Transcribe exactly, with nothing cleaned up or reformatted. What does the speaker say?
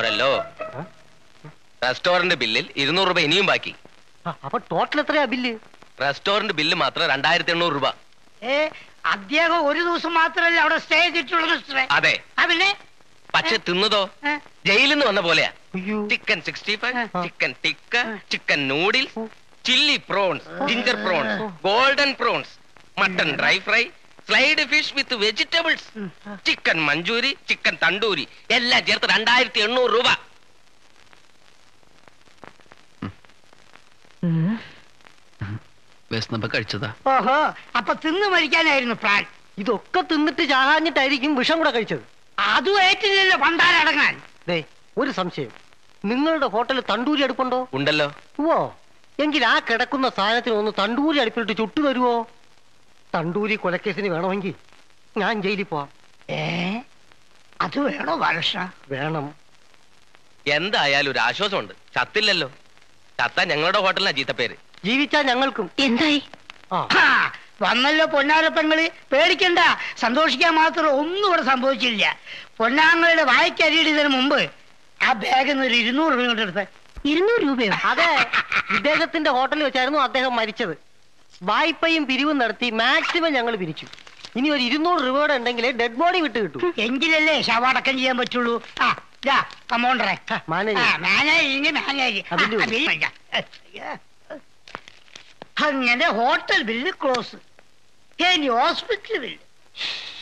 പോരല്ലോ. റെസ്റ്റോറന്റ് ബില്ലിൽ ഇരുന്നൂറ് രൂപ ഇനിയും ബാക്കി. അപ്പൊ ടോട്ടൽ എത്രയാ ബില്ല്? റെസ്റ്റോറന്റ് ബില്ല് മാത്രം രണ്ടായിരത്തി എണ്ണൂറ് രൂപ. ഏ അദ്ദേഹം ഒരു ദിവസം മാത്രമല്ല അവിടെ സ്റ്റേ ചെയ്തിട്ടുള്ളത്. അതെ, പിന്നെ പക്ഷെ തിന്നതോ ജയിലിൽ നിന്ന് വന്ന പോലെയാ. Chicken sixty five, chicken tikka, chicken noodles, chilli prawns, ginger prawns, golden prawns, mutton dry fry, slide fish with vegetables, chicken manchurian, chicken tandoori എല്ലാം ചേർത്ത് രണ്ടായിരത്തി എണ്ണൂറ് രൂപ. കഴിച്ചതാ. ഓഹോ, അപ്പൊ തിന്നു മരിക്കാനായിരുന്നു പ്ലാൻ. ഇതൊക്കെ തിന്നിട്ട് ചാകാഞ്ഞിട്ടായിരിക്കും വിഷം കൂടെ കഴിച്ചത്. അതും ഏറ്റില്ലല്ലോ പണ്ടാരടങ്ങാൻ. ദേ ഒരു സംശയം, നിങ്ങളുടെ ഹോട്ടലിൽ തണ്ടൂരി അടുപ്പുണ്ടോ? ഉണ്ടല്ലോ. ഓ, എങ്കിൽ ആ കിടക്കുന്ന സാധനത്തിന് ഒന്ന് തണ്ടൂരി അടുപ്പിലിട്ട് ചുട്ടു തരുവോ? തണ്ടൂരി കൊലക്കേസിന് വേണമെങ്കിൽ ഞാൻ ജയിലിൽ പോവാം. ഏ അത് വേണോ ബാലകൃഷ്ണ? വേണം. എന്തായാലും ഒരു ആശ്വാസമുണ്ട്, ചത്തില്ലല്ലോ. ചത്ത ഞങ്ങളുടെ ഹോട്ടലിനാ ചീത്തപ്പേര്. ജീവിച്ചാ ഞങ്ങൾക്കും. എന്തായി? വന്നല്ലോ പൊന്നാരപ്പങ്ങള്, പേടിക്കണ്ട. സന്തോഷിക്കാൻ മാത്രം ഒന്നും ഇവിടെ സംഭവിച്ചില്ല. പൊന്നാങ്ങളുടെ വായിക്കരിയിടുന്നതിന് മുമ്പ് ആ ബാഗിൽ നിന്ന് ഒരു ഇരുന്നൂറ് രൂപ കൊണ്ട് എടുത്ത്. ഇരുന്നൂറ് രൂപയോ? അതെ, ഇദ്ദേഹത്തിന്റെ ഹോട്ടലിൽ വെച്ചായിരുന്നു അദ്ദേഹം മരിച്ചത്. വായ്പയും പിരിവും നടത്തി മാക്സിമം ഞങ്ങൾ പിരിച്ചു. ഇനി ഒരു ഇരുന്നൂറ് രൂപയുടെ ഉണ്ടെങ്കിലേ ഡെഡ് ബോഡി വിട്ട് കിട്ടൂ. എങ്കിലല്ലേ ശവടക്കം ചെയ്യാൻ പറ്റുള്ളൂ. ആ കമോണ്ടറെ അങ്ങനെ ഹോട്ടൽ ബില്ല് ക്ലോസ്. ഇനി ഹോസ്പിറ്റൽ ബില്ല്